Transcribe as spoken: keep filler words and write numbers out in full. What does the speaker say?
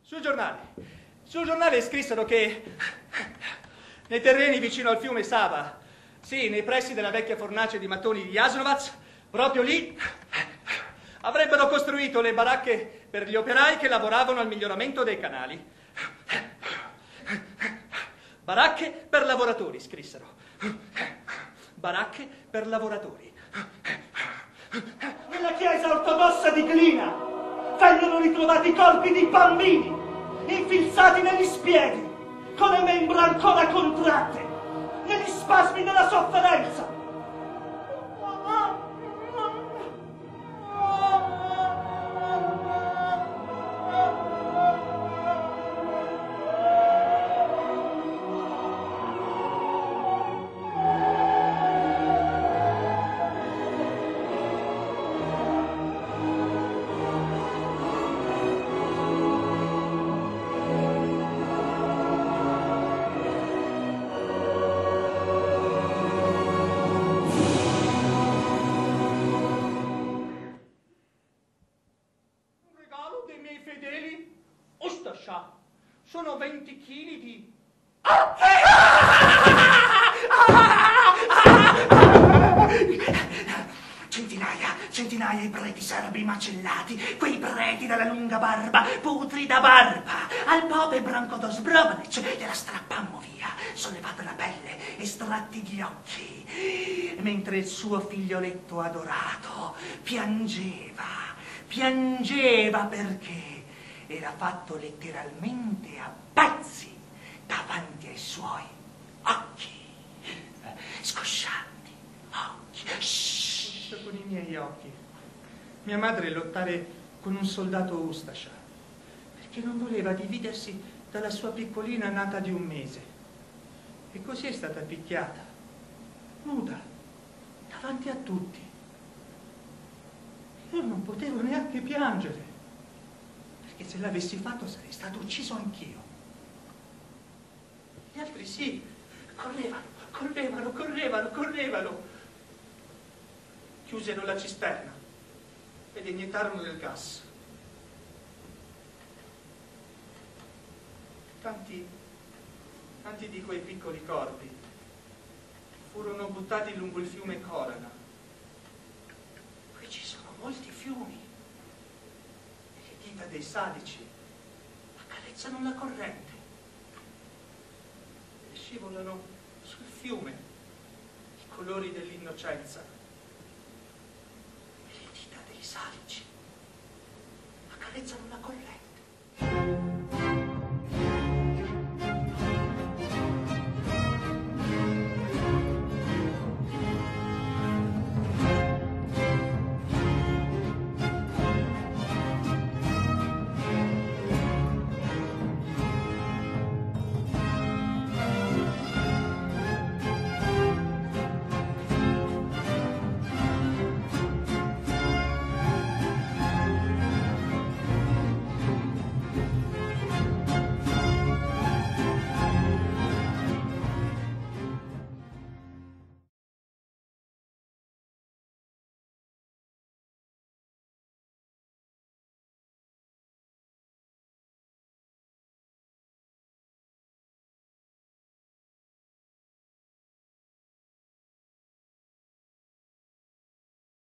Sul giornale, sul giornale scrissero che nei terreni vicino al fiume Sava, sì, nei pressi della vecchia fornace di mattoni di Jasnovac, proprio lì, avrebbero costruito le baracche per gli operai che lavoravano al miglioramento dei canali. Baracche per lavoratori, scrissero. Baracche per lavoratori. Nella chiesa ortodossa di Glina vengono ritrovati corpi di bambini infilzati negli spiedi, con le membra ancora contratte, negli spasmi della sofferenza. Sono venti chili di... Centinaia, centinaia i preti serbi macellati, quei preti dalla lunga barba, putrida barba, al pope Branko Dosbrovnic gliela strappammo via, sollevata la pelle, estratti gli occhi, mentre il suo figlioletto adorato piangeva, piangeva perché era fatto letteralmente a pezzi davanti ai suoi occhi, scoscianti occhi. Shhh. Con i miei occhi. Mia madre lottare con un soldato Ustascia, perché non voleva dividersi dalla sua piccolina nata di un mese. E così è stata picchiata, nuda, davanti a tutti. Io non potevo neanche piangere, che se l'avessi fatto sarei stato ucciso anch'io. Gli altri sì, correvano, correvano, correvano, correvano. Chiusero la cisterna ed iniettarono del gas. Tanti, tanti di quei piccoli corpi furono buttati lungo il fiume Corana. Qui ci sono molti fiumi. Dei salici accarezzano la corrente e scivolano sul fiume i colori dell'innocenza. E le dita dei salici accarezzano la corrente.